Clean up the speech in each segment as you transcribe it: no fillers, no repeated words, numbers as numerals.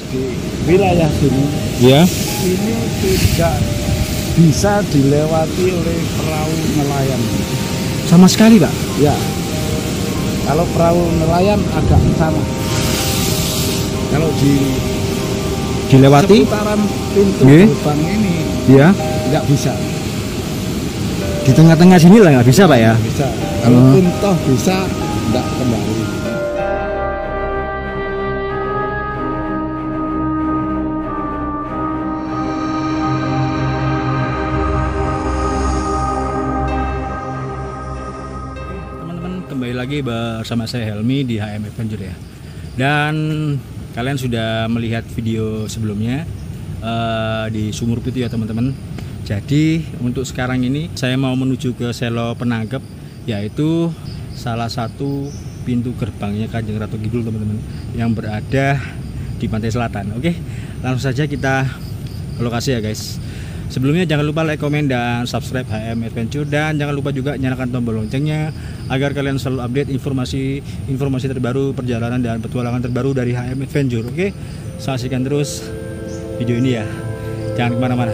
di wilayah sini, Ya. ini tidak bisa dilewati oleh perahu nelayan. Sama sekali, Pak. Ya, kalau perahu nelayan agak sana. Kalau di Dilewati? seputaran pintu Nggih. gerbang ini Ya. nggak bisa. Di tengah-tengah sini lah nggak bisa, Pak ya. Bisa. Kalaupun toh bisa, nggak kembali. Teman-teman, kembali lagi bersama saya Helmi di HM Adventure ya. Dan kalian sudah melihat video sebelumnya di Sumur Pitu ya teman-teman. Jadi untuk sekarang ini saya mau menuju ke Selo Penangkep, yaitu salah satu pintu gerbangnya Kanjeng Ratu Kidul teman-teman, yang berada di pantai selatan. Oke, langsung saja kita ke lokasi ya guys. Sebelumnya jangan lupa like, komen, dan subscribe HM Adventure, dan jangan lupa juga nyalakan tombol loncengnya agar kalian selalu update informasi terbaru, perjalanan dan petualangan terbaru dari HM Adventure. Oke, saksikan terus video ini ya, jangan kemana-mana.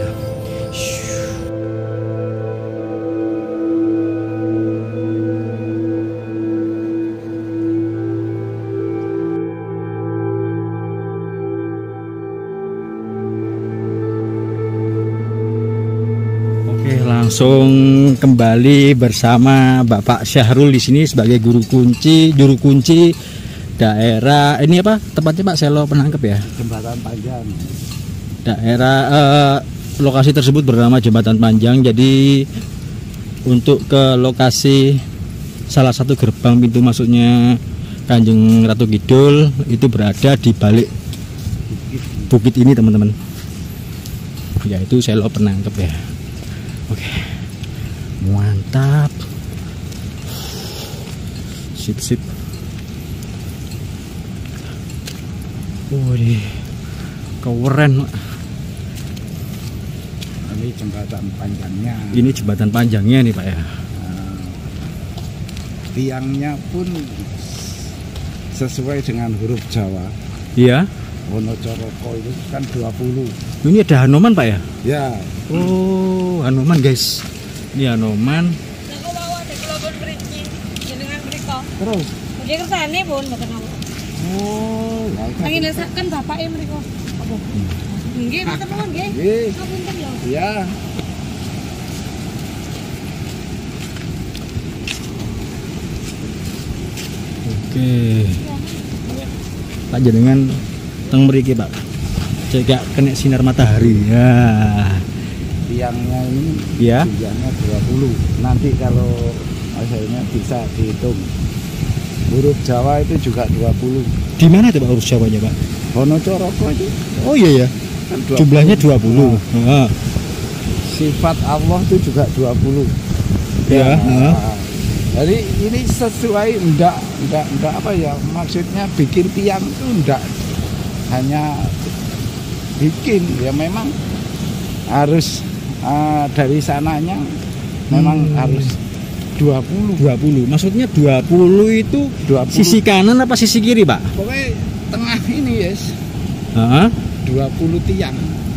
Langsung kembali bersama Bapak Syahrul di sini sebagai juru kunci daerah ini apa tempatnya Pak, Selo Penangkep ya, Jembatan Panjang. daerah lokasi tersebut bernama Jembatan Panjang. Jadi untuk ke lokasi salah satu gerbang pintu masuknya Kanjeng Ratu Kidul itu berada di balik bukit ini teman-teman, yaitu Selo Penangkep ya. Oke, mantap, sip. Wih, keren. Ini jembatan panjangnya. Ini jembatan panjangnya nih Pak ya. Tiangnya pun sesuai dengan huruf Jawa. Iya. Wonocoroko itu kan 20. Ini ada Hanoman Pak ya? Ya. Oh, Hanoman guys. Ini Hanoman. Terus. Dia kersane pun mboten apa. Oh, ya. Angin kan bapake mriko. Apa? Nggih, mboten nuwun nggih. Nggih. Ngapunten ya. Ya. Oke. Pak jenengan teng mriki Pak. Cek kena sinar matahari. Ya. Tiangnya ini Ya. tiangnya 20. Nanti kalau hasilnya bisa dihitung. Huruf Jawa itu juga 20. Di mana tuh Pak urus Jawanya Pak? Wonocoroko itu Oh iya ya. kan 20. Jumlahnya 20. Heeh. Sifat Allah itu juga 20. Ya, Jadi ini sesuai enggak apa ya, maksudnya bikin tiang itu enggak hanya bikin ya, memang harus dari sananya memang harus 20. 20. Maksudnya 20 itu 20. sisi kanan apa sisi kiri Pak? Pokoknya tengah ini yes. Heeh. 20 tiang.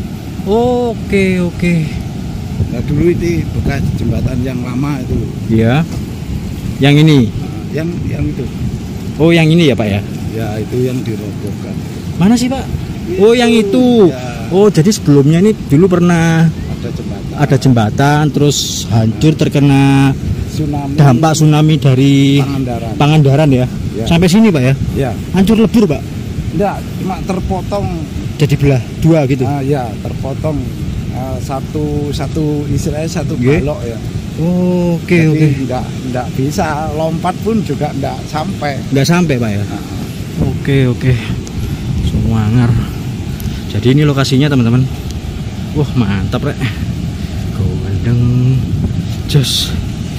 Oke. Nah dulu itu bekas jembatan yang lama itu. Iya. Yang ini. Yang itu. Oh, yang ini ya Pak ya? Ya itu yang dirobohkan. Mana sih Pak? Oh, yang itu. Ya. Oh, jadi sebelumnya ini dulu pernah Ada jembatan. ada jembatan terus hancur terkena Tsunami. dampak tsunami dari Pangandaran. ya. Ya. Sampai sini Pak ya? Ya. Hancur lebur Pak. Enggak, cuma terpotong. Jadi belah dua gitu. Ya, terpotong satu istilahnya satu Nggih. balok ya. Oke. Jadi enggak bisa lompat pun juga enggak sampai. Nggak sampai Pak ya? Oke. Semangar. Jadi ini lokasinya teman-teman. Wah mantap rek. Gondeng jos.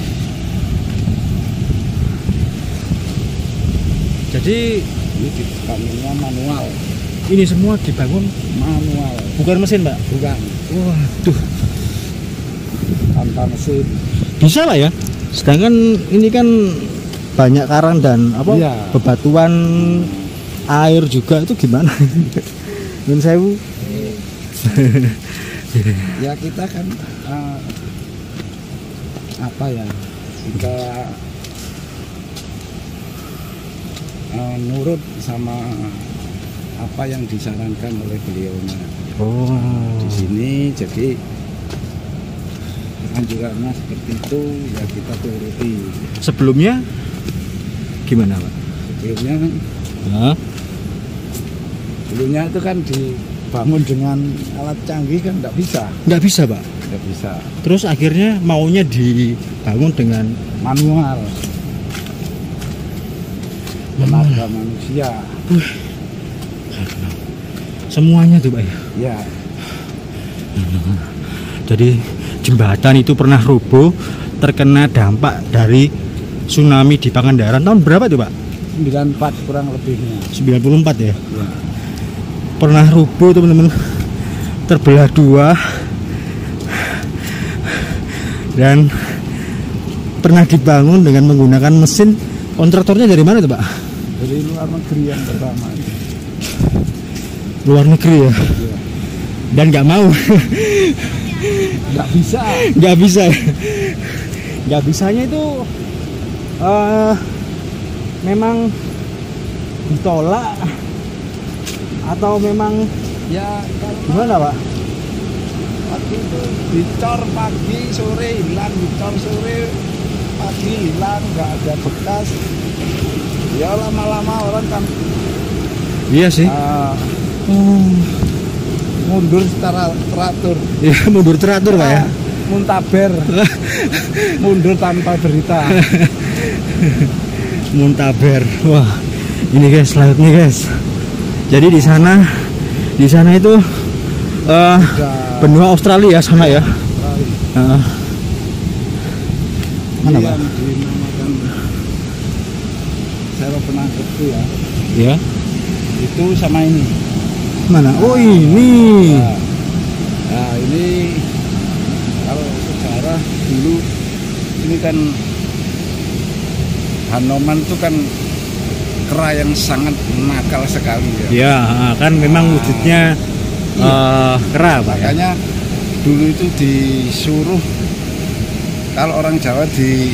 Jadi Ini dibangunnya manual. ini semua dibangun Manual. bukan mesin Pak? Bukan Waduh. tanpa mesin. Bisa lah ya. Sedangkan ini kan banyak karang dan apa Iya. bebatuan air juga, itu gimana? Nun sewu. Ya kita kan apa ya, kita nurut sama apa yang disarankan oleh beliaunya. Oh. Di sini jadi anjurannya seperti itu ya kita turuti. Sebelumnya gimana, Pak? Sebelumnya kan, Hah? sebelumnya itu kan dibangun dengan alat canggih kan nggak bisa, Nggak bisa, Pak. nggak bisa. Terus akhirnya maunya dibangun dengan Manual, tenaga manusia. semuanya tuh, Pak ya. Ya, Jadi jembatan itu pernah roboh terkena dampak dari tsunami di Pangandaran tahun berapa tuh, Pak? 94 kurang lebihnya. 94 ya. Ya. Pernah roboh teman-teman, terbelah dua, dan pernah dibangun dengan menggunakan mesin. Kontraktornya dari mana tuh, Pak? Dari luar negeri yang pertama. Luar negeri ya. Ya. Dan nggak mau. Nggak bisa. Nggak bisa. Nggak bisanya itu memang ditolak atau memang Ya, gimana, Pak? pagi itu dicor pagi sore hilang, dicor sore pagi hilang, nggak ada bekas. Ya lama-lama orang kan Iya sih. mundur secara teratur. Ya, mundur teratur, Pak ya. Muntaber. Mundur tanpa berita. Muntaber. Wah, ini guys, lautnya guys. Jadi di sana itu benua Australia sana ya. Mana, Pak? Yang dinamakan Selo Penangkep itu ya. Ya. Itu sama ini. Mana? Oh, ini. Nah, ini kalau sejarah dulu ini kan Hanoman itu kan kera yang sangat nakal sekali ya. Ya, kan memang wujudnya kera, Pak ya. Makanya dulu itu disuruh kalau orang Jawa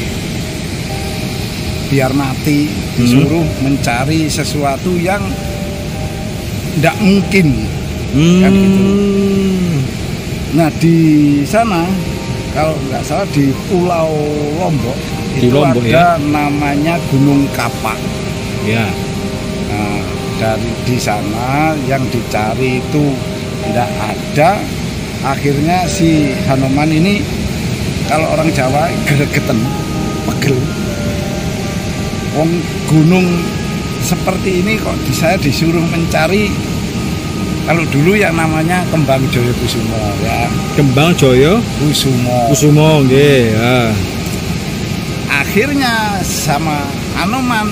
biar mati disuruh mencari sesuatu yang tidak mungkin. Kan gitu. Nah di sana kalau nggak salah di Pulau Lombok Di itu Lombok, ada namanya Gunung Kapak. Ya. Nah, dari di sana yang dicari itu tidak ada. Akhirnya si Hanoman ini kalau orang Jawa gregetan, pegel. Wong gunung seperti ini kok saya disuruh mencari. Kalau dulu yang namanya Kembang Joyo Kusumo ya. Kembang Joyo Kusumo nggih, ya. Akhirnya sama Hanoman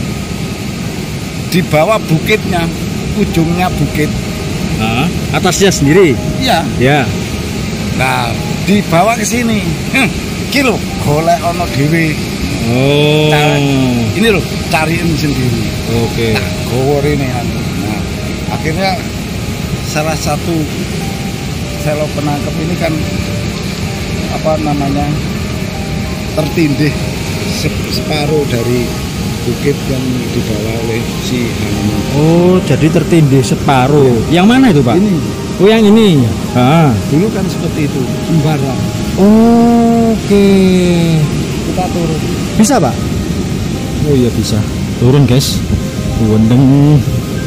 di bawah bukitnya, ujungnya bukit. Atasnya sendiri. Iya. Ya. Nah, dibawa ke sini. Kilo golek ono dhewe. Oh. Ini loh, cariin sendiri. Oke. Tak gowo rene anu. Nah, akhirnya salah satu Selo Penangkep ini kan apa namanya? Tertindih separuh dari bukit yang dibawa oleh si Hanoman. Oh, jadi tertindih separuh. Yang mana itu, Pak? Ini Oh, yang ini. dulu kan seperti itu, sembarang. Oke. Kita turun. Bisa, Pak? Oh iya bisa. Turun, guys. Wendeng.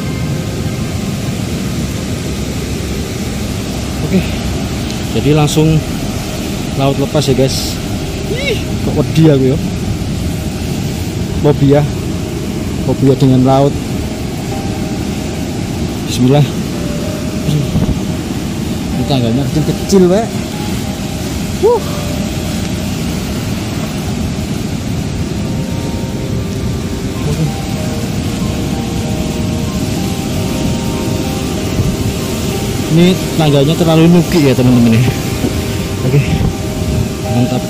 Oke. Jadi langsung laut lepas ya, guys. Ih, kok wedi aku ya. Fobia dengan laut. Bismillah. Ini tangganya kecil-kecil, Pak. Ini tangganya terlalu nuki ya, teman-teman ya. Oke. Mantap.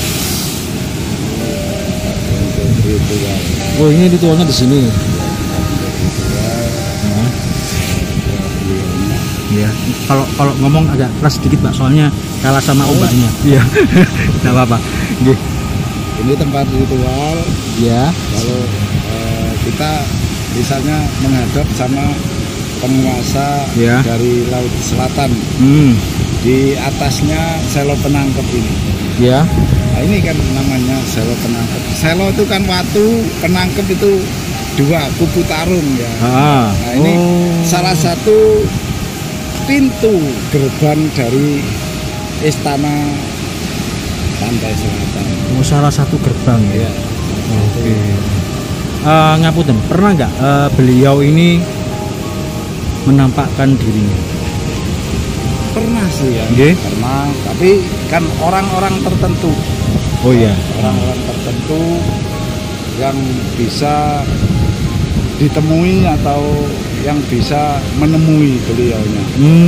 Oh, ini dituangnya di sini. Nah. ya. Kalau ngomong agak keras sedikit Pak, soalnya kalah sama ombaknya. Iya. Enggak apa-apa. Nggih. Ini tempat ritual. Ya. Kalau kita misalnya menghadap sama penguasa Ya. dari Laut Selatan, di atasnya selo penangkep ini. Ya. Nah, ini kan namanya selo penangkep. Selo itu kan watu, penangkep itu dua, kupu tarung ya. Ah. Nah ini salah satu pintu gerbang dari Istana Pantai Selatan. Oh, salah satu gerbang ya. Ya. Oke. Ngapunten, pernah nggak beliau ini menampakkan dirinya? Pernah sih ya. Nggih. Pernah, tapi kan orang-orang tertentu. Oh iya. Orang-orang tertentu yang bisa ditemui atau yang bisa menemui beliaunya.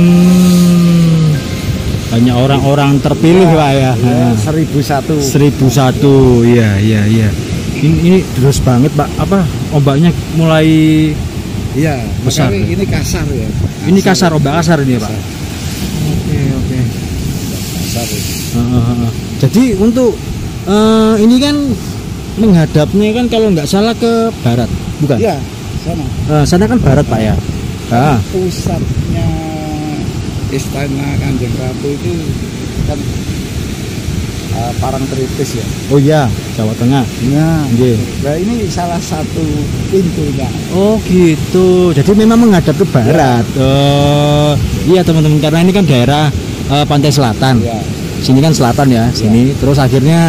Hanya orang-orang terpilih Pak ya. Ya, 1001. 1001. Iya. Ini terus banget Pak. Apa ombaknya mulai Iya, besar. makanya ini kasar ya. Ini kasar, ombak kasar ini ya, Pak. Kasar. Oke. Kasar ya. Jadi untuk ini kan menghadapnya kan kalau nggak salah ke barat, bukan? Iya, sana. Sana kan barat Pak ya. Pusatnya Istana Kanjeng Ratu itu kan Parangtritis ya. Oh iya, Jawa Tengah. Nah, Nggih. nah ini salah satu pintunya. Oh gitu. Jadi memang menghadap ke barat. Iya teman-teman, karena ini kan daerah pantai selatan. Ya. Sini kan selatan ya, sini. Terus akhirnya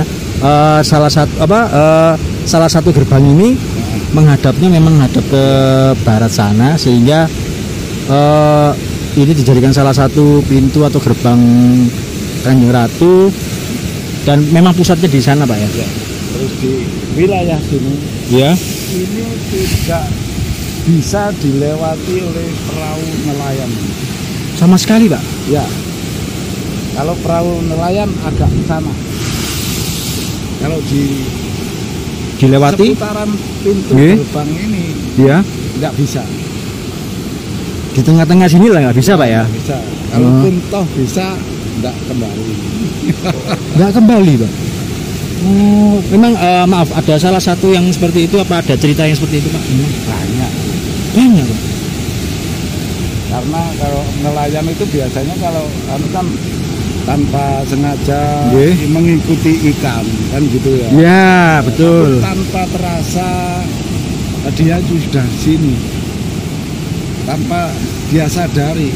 salah satu gerbang ini menghadapnya memang menghadap ke barat sana, sehingga ini dijadikan salah satu pintu atau gerbang Kanjeng Ratu, dan memang pusatnya di sana Pak ya. Ya. Terus di wilayah sini, Ya. ini tidak bisa dilewati oleh perahu nelayan. Sama sekali Pak. Ya. Kalau perahu nelayan agak ke sana. Kalau di Dilewati. seputaran pintu Nggih. gerbang ini Ya. nggak bisa. Di tengah-tengah sini lah nggak bisa Pak ya. Nggak bisa. Kalaupun toh bisa, nggak kembali. Nggak kembali Pak. Oh, memang maaf, ada salah satu yang seperti itu, apa ada cerita yang seperti itu Pak? Banyak. Banyak Pak. Karena kalau nelayan itu biasanya kalau kan tanpa sengaja Nggih. mengikuti ikan kan gitu ya. Ya betul. Tapi tanpa terasa dia sudah di sini. Tanpa dia sadari.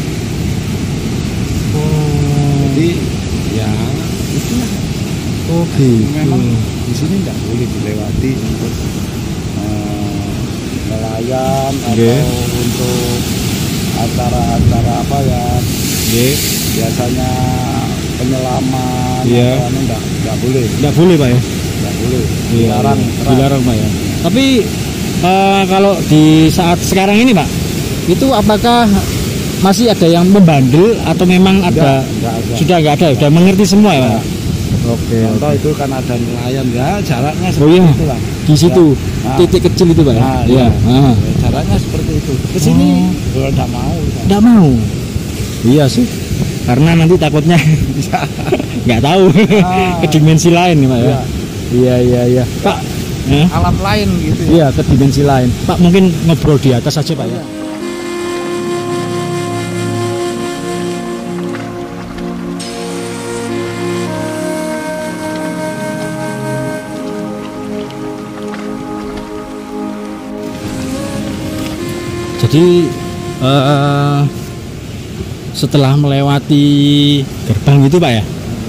Oh, Jadi ya itulah. oh gitu. Memang di sini nggak boleh dilewati untuk nelayan Nggih. atau untuk acara-acara apa ya Nggih. biasanya penyelaman Iya. atau anu nggak boleh, Nggak boleh Pak ya. nggak boleh, Iya, dilarang, iya. keras. Dilarang Pak ya. Tapi kalau di saat sekarang ini Pak, itu apakah masih ada yang membandel atau memang ada? Nggak ada. Sudah nggak ada, sudah mengerti semua ya Pak? Nggak. Oke. Contoh itu kan ada nelayan ya jaraknya Oh seperti iya, itulah. di situ Ya. titik kecil itu Pak ya. Nah, Iya. iya. Jaraknya seperti itu. Kesini nggak mau. Nggak mau. Iya sih. Karena nanti takutnya nggak tahu Ah. ke dimensi lain nih Pak ya. Iya. Iya. Pak. Alam lain gitu ya. Iya, ke dimensi lain. Pak mungkin ngobrol di atas aja Pak ya. Jadi setelah melewati gerbang itu Pak ya,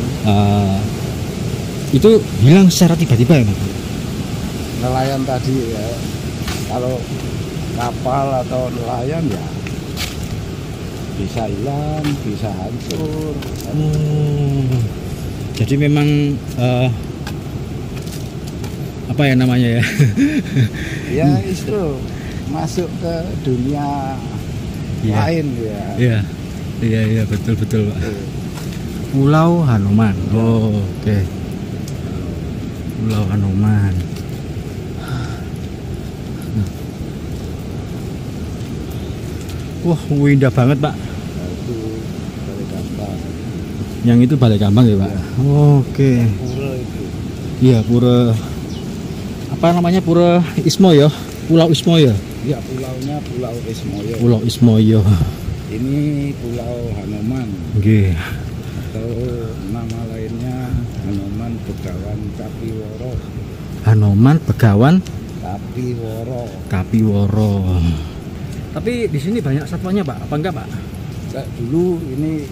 itu hilang secara tiba-tiba ya Pak? Nelayan tadi ya, kalau kapal atau nelayan ya bisa hilang, bisa hancur. Jadi memang apa ya namanya ya? Ya itu masuk ke dunia Iya. lain ya. Iya betul Pak. Pulau Hanoman. Oh, oke. Pulau Hanoman. Wah, indah banget Pak. Nah, itu Yang itu Balai Kambang ya Pak? Ya. Oke. Pura itu. Iya, pura apa namanya? Pura Ismo ya? Pulau Ismo ya? Ya, pulaunya Pulau Ismoyo. Pulau Ismoyo. Ini Pulau Hanoman Oke. atau nama lainnya Hanoman Begawan Kapiworo. Hanoman Begawan Kapiworo. Kapiworo. Tapi di sini banyak satwanya Pak? Apa enggak Pak? Dulu ini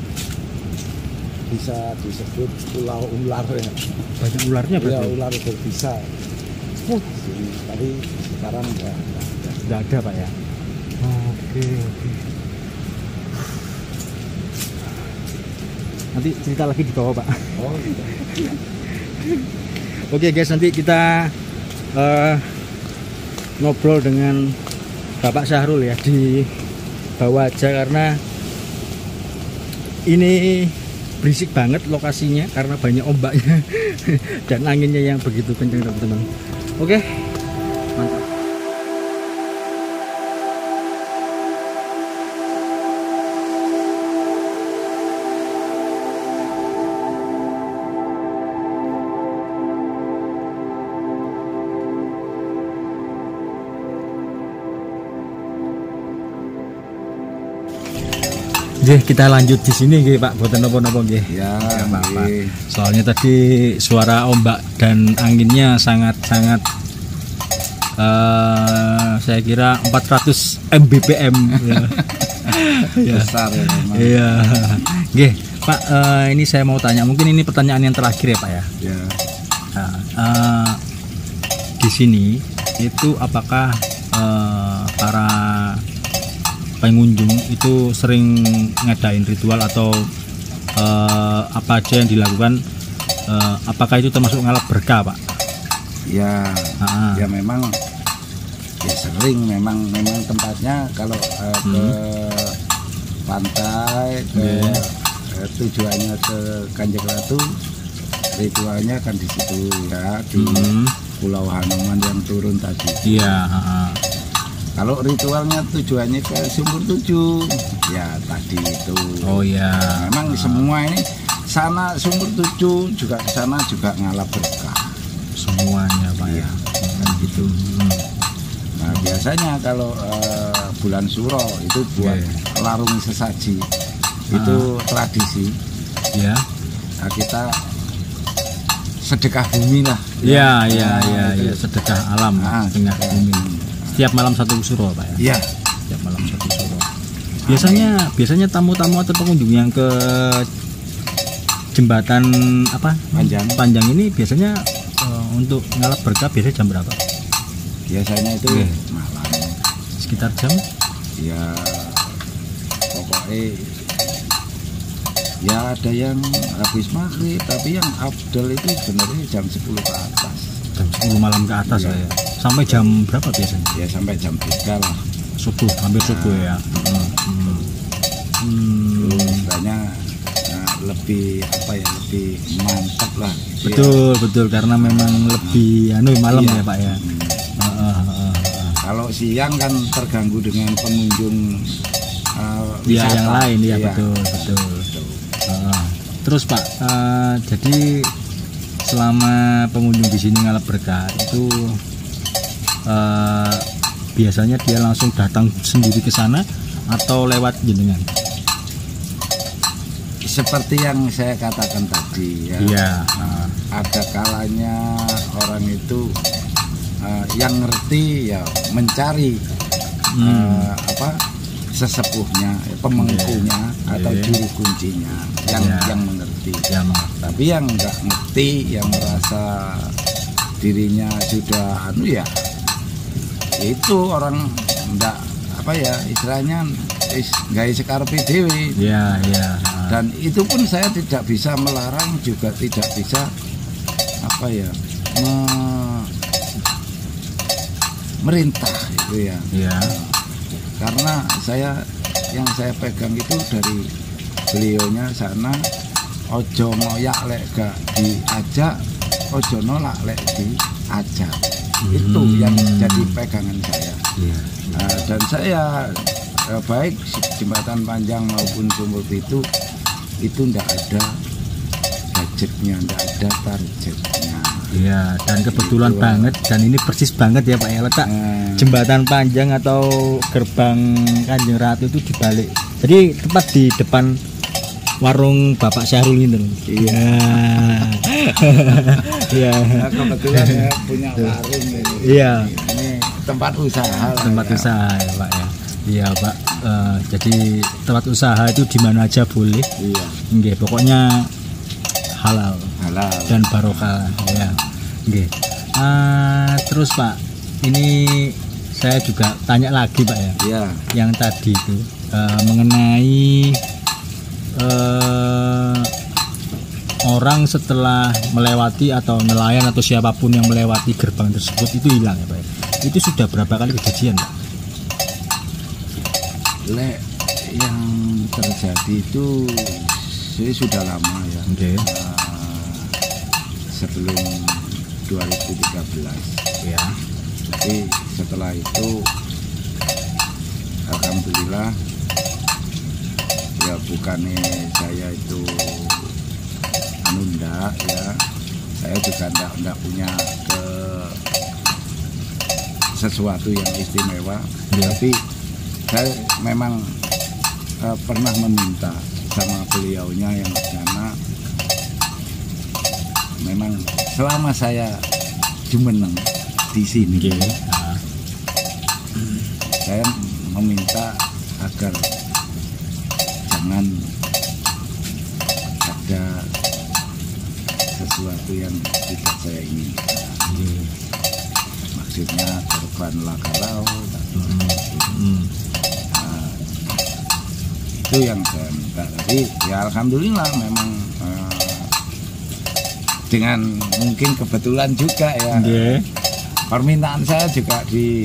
bisa disebut Pulau Ular ya. Banyak ularnya Ya, berarti? ular berbisa. Sini. Tapi sekarang enggak ada. Tidak ada Pak ya? Oke. Nanti cerita lagi di bawah Pak. Oh, iya. Oke guys, nanti kita ngobrol dengan Bapak Syahrul ya di bawah aja, karena ini berisik banget lokasinya karena banyak ombaknya dan anginnya yang begitu kencang teman-teman. Oke, mantap. Nggih, kita lanjut di sini nggih Pak, boten napa-napa nggih. Ya, Apa-apa. nggih. Soalnya tadi suara ombak dan anginnya sangat-sangat saya kira 400 mbpm ya. Ya. Besar ya memang. Iya. Nggih, Pak, ini saya mau tanya, mungkin ini pertanyaan yang terakhir ya Pak ya. Ya. Nah, di sini itu apakah para pengunjung itu sering ngadain ritual atau apa aja yang dilakukan, apakah itu termasuk ngalap berkah Pak? Ya, Ah. ya memang ya sering memang tempatnya kalau ke pantai tujuannya ke Kanjeng Ratu, ritualnya kan di situ ya, di Pulau Hanoman yang turun tadi. Iya. Kalau ritualnya tujuannya ke Sumur Tujuh, ya tadi itu. Oh iya. Memang semua ini sana Sumur Tujuh juga ke sana juga ngalap berkah. Semuanya Pak ya. Kan gitu. Nah biasanya kalau bulan Suro itu buat larung sesaji, itu tradisi. Ya. Nah, kita sedekah bumi lah. Iya, itu. sedekah alam Ah, tengah sedekah bumi. Setiap malam satu suro Pak ya. Iya. Setiap malam satu suro. Biasanya tamu-tamu atau pengunjung yang ke jembatan apa? Panjang ini biasanya untuk ngalap berkah biasanya jam berapa? Biasanya itu Iya. malam. Sekitar jam? Ya pokoknya ya ada yang habis maghrib, tapi yang afdal itu sebenarnya jam 10 ke atas. Jam 10 malam ke atas Iya. ya. Sampai jam berapa biasanya? Ya sampai jam 3 lah. Subuh, hampir subuh ya. Itu istilahnya lebih apa ya, lebih mantap lah gitu ya. Betul karena memang lebih malam Iya. ya Pak ya. Kalau siang kan terganggu dengan pengunjung Iya wisata. yang lain ya, Iya. betul. Terus Pak, jadi selama pengunjung di sini ngalap berkah itu biasanya dia langsung datang sendiri ke sana atau lewat jenengan? Seperti yang saya katakan tadi ya. Iya. Ada kalanya orang itu yang ngerti ya mencari sesepuhnya, pemengkunya atau juru kuncinya yang mengerti. Tapi yang nggak ngerti, yang merasa dirinya sudah ya itu orang nggak istilahnya nggak sekarepe dhewe. Iya. Dan itu pun saya tidak bisa melarang, juga tidak bisa merintah itu ya. Iya. Karena yang saya pegang itu dari beliaunya sana, ojo ngoyak lek gak diajak, ojo nolak lek diajak. Itu yang jadi pegangan saya. Dan saya baik jembatan panjang maupun Sumur Pitu itu ndak ada budgetnya, ndak ada targetnya. Iya, dan kebetulan Gitu. banget, dan ini persis banget ya Pak ya, letak jembatan panjang atau gerbang Kanjeng Ratu itu dibalik. Jadi tepat di depan warung Bapak Syahrul ini. Iya. Iya. Nah, kebetulan ya punya warung ini. Iya. Ini tempat usaha lah Tempat ya. usaha ya Pak ya. Iya Pak. Jadi tempat usaha itu di mana aja boleh. Iya, Nggih, pokoknya halal halal. dan barokah ya. Nggih. Terus Pak, ini saya juga tanya lagi Pak ya. Iya, Yang tadi itu mengenai orang setelah melewati atau nelayan atau siapapun yang melewati gerbang tersebut itu hilang ya Pak ya. Itu sudah berapa kali kejadian Pak? lek yang terjadi itu sudah lama ya. Oke. Sebelum 2013. Ya. Jadi setelah itu alhamdulillah ya, bukannya saya itu nunda ya, saya juga enggak punya sesuatu yang istimewa Ya. tapi saya memang pernah meminta sama beliaunya yang karena memang selama saya jumeneng di sini Oke. Nah, saya meminta agar jangan ada sesuatu yang tidak saya inginkan. oke. Maksudnya korban laka laut. Nah, itu yang saya minta. Tapi ya alhamdulillah memang dengan mungkin kebetulan juga ya. Oke. Permintaan saya juga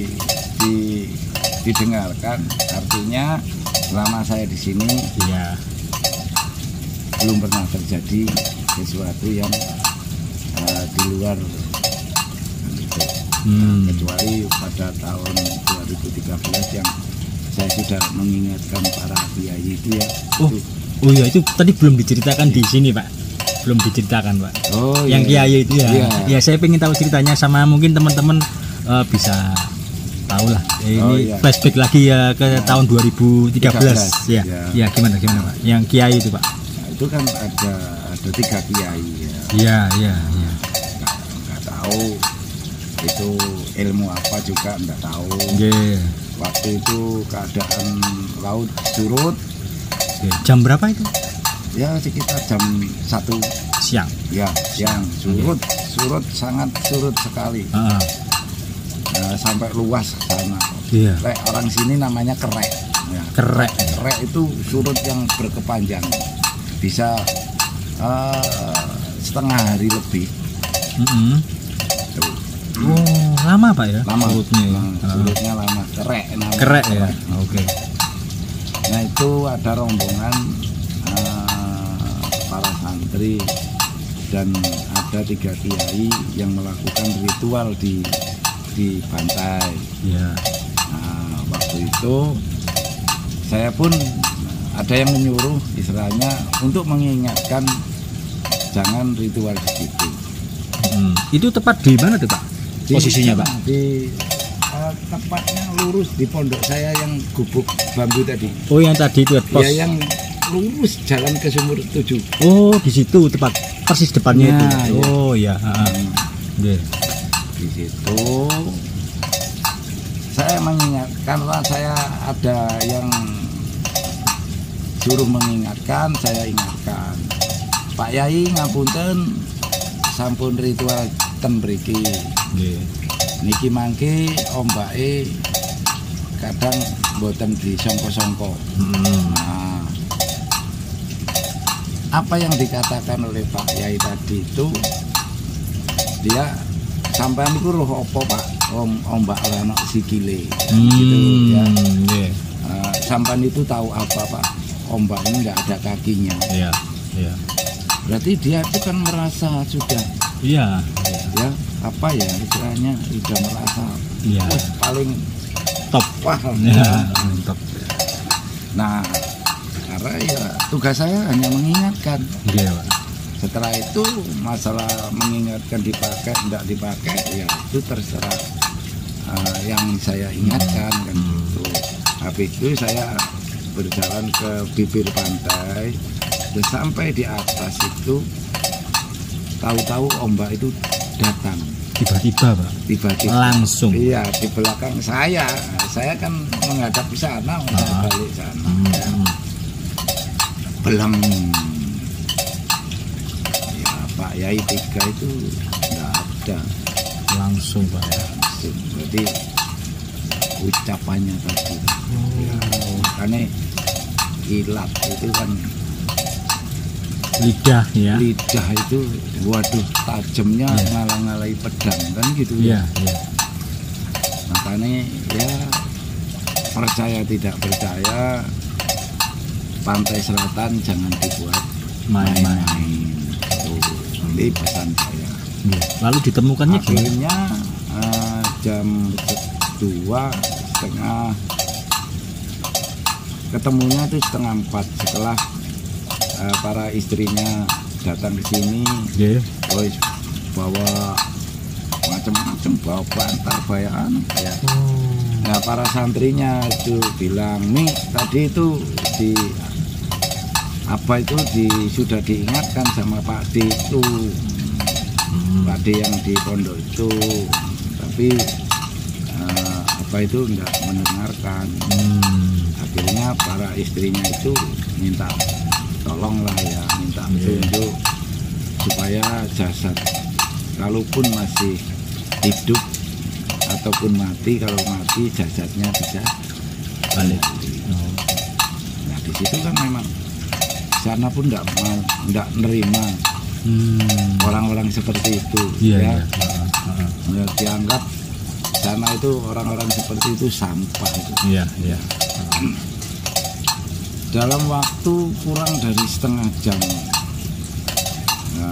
didengarkan. Artinya selama saya di sini Iya. belum pernah terjadi sesuatu yang di luar itu. Kecuali pada tahun 2013 yang saya sudah mengingatkan para kiai itu ya. Oh iya, itu tadi belum diceritakan di sini Pak. Belum diceritakan Pak. Oh, Yang iya. kiai itu ya. Iya. Ya saya pengen tahu ceritanya, sama mungkin teman-teman bisa tahu lah. Ini Oh, iya. flashback lagi ya ke tahun 2013 ya. Iya. Ya gimana Pak? Yang kiai itu Pak. Nah, itu kan ada 3 kiai ya. Iya, iya. Nggak tahu itu ilmu apa juga nggak tahu. Oke. Waktu itu keadaan laut surut Jam berapa itu? ya sekitar jam 1 Siang. ya siang. Surut sangat surut sekali. Heeh. Sampai luas sana. Iya. Lek orang sini namanya kerek ya. Kerek. Kerek itu surut yang berkepanjangan, bisa setengah hari lebih. Tuh. Oh, lama Pak ya? Lama surutnya ya? surutnya lama. Kerek namanya. Kerek ya. Oke. Nah itu ada rombongan para santri dan ada 3 kiai yang melakukan ritual di pantai. Iya. Nah, waktu itu saya pun ada yang menyuruh istilahnya untuk mengingatkan jangan ritual di situ. Itu tepat di mana tuh Pak? Posisinya Pak? Di tepatnya lurus di pondok saya yang gubuk bambu tadi. Oh yang tadi itu pos. Ya yang lurus jalan ke Sumur 7. Oh di situ tepat persis depannya itu. Nah, iya. Oh iya. Oke. Di situ saya mengingatkanlah, saya ada yang suruh mengingatkan, saya ingatkan. Pak Yai ngapunten sampun ritual ten mriki. Nggih. Niki mangke ombake kadang mboten disangka-sangka. Nah, apa yang dikatakan oleh Pak Yai tadi itu, dia sampean iku roh apa Pak? Ombak ana sikile. Gitu ya. Nggih. Sampean itu tahu apa Pak? Ombak ini enggak ada kakinya. Iya. Iya. Berarti dia itu kan merasa sudah Iya. ya apa ya istilahnya sudah merasa Iya. wah, paling Top. wah. Ya, mantap. Nah, karena ya tugas saya hanya mengingatkan. Iya, Pak. Setelah itu masalah mengingatkan dipakai tidak dipakai ya itu terserah yang saya ingatkan kan gitu. Habis itu saya berjalan ke bibir pantai, terus sampai di atas itu tahu-tahu ombak itu datang Tiba-tiba, Pak. tiba-tiba. Langsung. Iya, di belakang saya kan menghadap ke sana, saya balik sana. Ya. Belang. Ya, Pak Yai 3 itu enggak ada. Langsung, Pak. Ya. Langsung. Jadi ucapannya tadi. Ya, makanya ilat itu kan Lidah ya. lidah itu waduh tajamnya ngalah-ngalahi pedang kan gitu Iya, iya. makanya ya percaya tidak percaya pantai selatan jangan dibuat Main-main. tuh ini pesan saya. Iya. Lalu ditemukannya gimana? Akhirnya jam 2:30 ketemunya itu 3:30 setelah para istrinya datang ke sini. Iya. Woi, bawa macam-macam, bawa bantal bayaan ya. Nah para santrinya itu bilang nih tadi itu di apa itu sudah diingatkan sama Pak D itu, Pak D yang di pondok itu, tapi apa itu enggak mendengarkan. Akhirnya para istrinya itu minta tolonglah ya, minta petunjuk supaya jasad kalaupun masih hidup ataupun mati, kalau mati jasadnya bisa balik. Nah di situ kan memang sana pun enggak mau, enggak nerima orang-orang seperti itu. Iya, ya. iya. Ya, dianggap sana itu orang-orang seperti itu sampah itu. Iya, iya. Dalam waktu kurang dari setengah jam. Nah,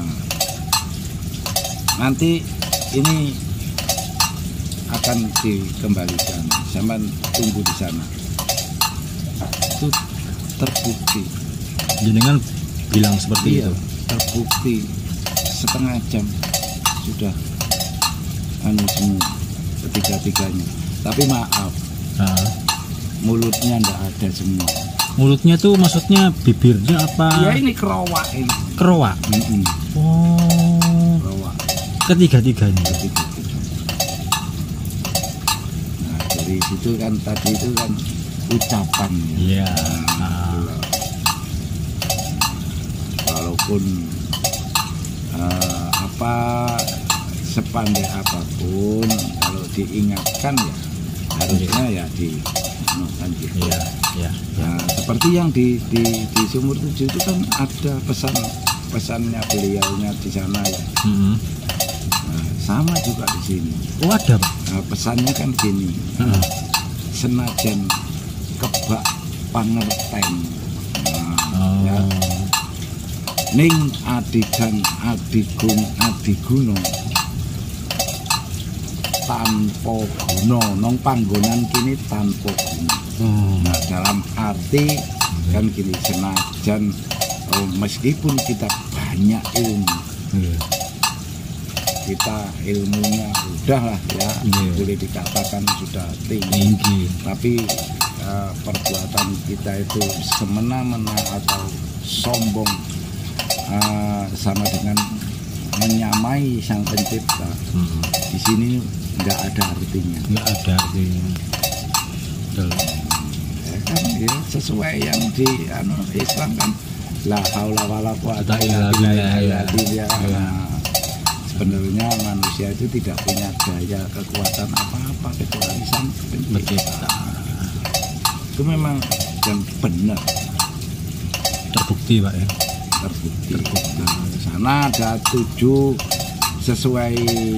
nanti ini akan dikembalikan, sama tunggu di sana. Itu terbukti. Jenengan bilang seperti itu. Terbukti setengah jam sudah semua ketiga-tiganya. Tapi maaf, mulutnya enggak ada semua. Mulutnya tuh maksudnya bibirnya apa? Ya ini kerowak ini. Kerowak. Oh. Kerowak. Ketiga-tiganya. Nah dari situ kan tadi itu kan ucapan. Iya. Walaupun apa sepandai apapun, kalau diingatkan ya harusnya ya diingatkan gitu. Iya, iya. Nah, seperti yang di Sumur 7 itu kan ada pesannya beliaunya di sana ya. Nah, sama juga di sini. Oh ada, Pak. Nah, pesannya kan gini. Senajan kebak pangerten. Nah, ya. Ning adigan adiguna tanpa guna, nong panggonan kini tanpa guna. Nah dalam arti kan gini, senajan meskipun kita banyak ilmu, kita ilmunya udah lah ya, boleh dikatakan sudah tinggi. Tapi perbuatan kita itu semena-mena atau sombong, sama dengan menyamai sang pencipta. Di sini nggak ada artinya. Nggak ada artinya. Betul. Ya kan ya, sesuai yang di Islam kan la haula wala quwata illa billah. Sebenarnya manusia itu tidak punya daya kekuatan apa-apa kecuali sang pencipta. Itu memang yang benar. Terbukti, Pak ya. Terbukti. Nah, di sana ada 7 sesuai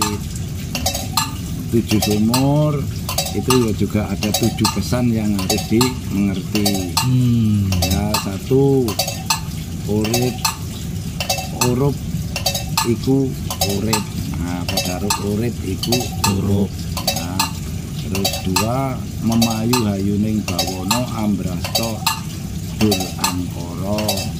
7 sumur itu ya, juga ada 7 pesan yang harus dimengerti. Ya, 1 urip iku urip. Nah, kodaruk urip iku urip. Nah, terus 2 memayu hayuning bawana ambrasta dur angkara.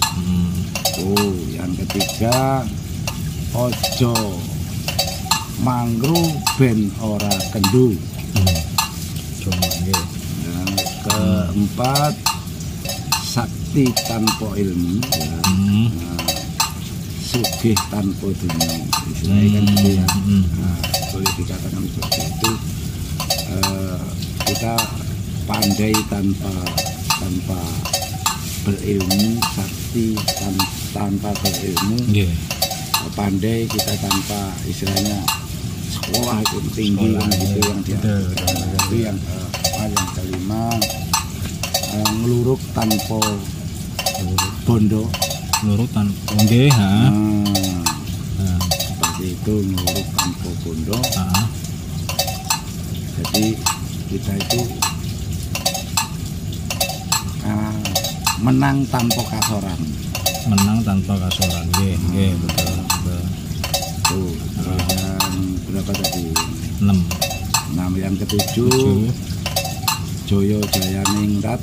Oh, yang ketiga ojo mangru ben ora kendu. Cuma nggih. Yang keempat sakti tanpa ilmu ya. Nah, sugih tanpa dunia istilahnya kan gitu ya. Nah, boleh dikatakan seperti itu. Kita pandai tanpa berilmu, sakti tanpa berilmu, pandai kita tanpa istilahnya sekolah itu tinggi kan gitu yang diajarkan. Tapi yang kelima ngeluruk tanpa bondo. Nurut tanpa nggih, ha. Seperti itu, ngeluruk tanpa bondo. Jadi kita itu menang tanpa kasoran. Menang tanpa kasoran, nggih, betul. Tuh, yang berapa tadi? 6. Yang ketujuh, Joyo Jayaningrat.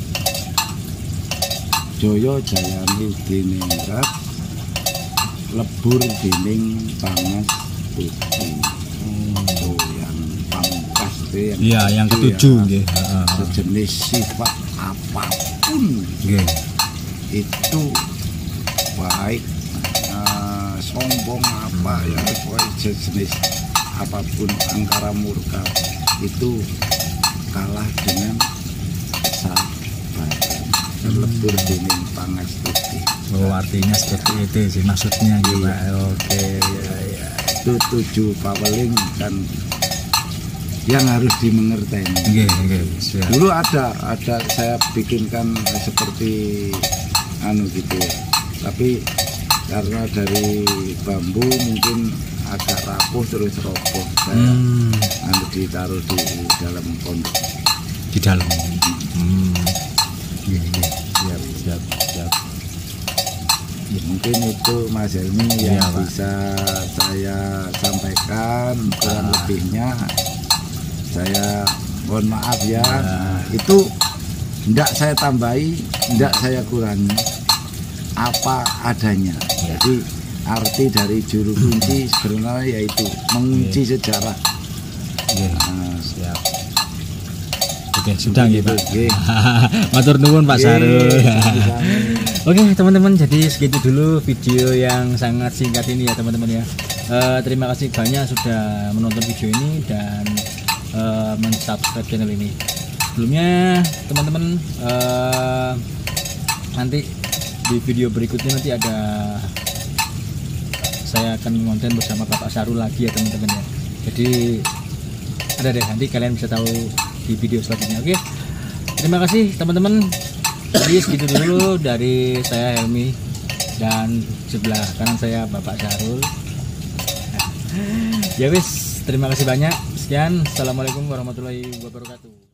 Joyo Jayani diningrat, lebur dining pangas putih. Tuh, yang pamungkas itu yang ketujuh, nggih. Sejenis sifat apapun itu baik sombong apa ya, sejenis apapun angkara murka itu kalah dengan kesabaran. Lebur dining pangas putih. Oh, artinya seperti itu sih maksudnya gitu, Pak. Oke, ya. Itu 7 paweling kan yang harus dimengerti. Siap. Dulu ada saya bikinkan seperti gitu ya. Tapi karena dari bambu mungkin agak rapuh terus roboh. Saya ditaruh di dalam pondok. Di dalam. Siap. Ya, mungkin itu Mas Helmi yang bisa saya sampaikan. Kurang lebihnya saya mohon maaf ya. Itu tidak saya tambahi, tidak saya kurangi, apa adanya. Jadi arti dari juru kunci sebenarnya yaitu mengunci sejarah. Siap. Oke, sudah nggih, Pak. Matur nuwun Pak Sarul. Oke, teman-teman, jadi segitu dulu video yang sangat singkat ini ya, teman-teman ya. Terima kasih banyak sudah menonton video ini dan men-subscribe channel ini. Sebelumnya, teman-teman, nanti di video berikutnya nanti ada saya akan konten bersama Bapak Sarul lagi ya, teman-teman ya. Jadi ada deh, nanti kalian bisa tahu di video selanjutnya. Oke, terima kasih teman-teman. Jadi segitu dulu dari saya Helmi dan sebelah kanan saya Bapak Sarul. Ya wis, terima kasih banyak. Sekian, assalamualaikum warahmatullahi wabarakatuh.